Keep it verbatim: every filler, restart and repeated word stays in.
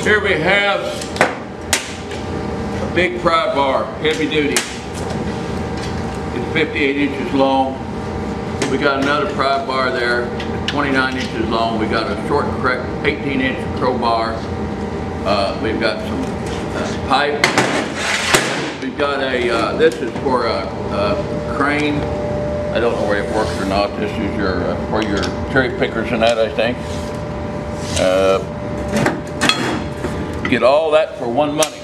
Here we have a big pry bar, heavy duty. It's fifty-eight inches long. We got another pry bar there, twenty-nine inches long. We got a short, correct eighteen inch crowbar. Uh, we've got some uh, pipe. We've got a, uh, this is for a, a crane. I don't know where it works or not. This is your, uh, for your cherry pickers and that, I think. Uh, get all that for one money.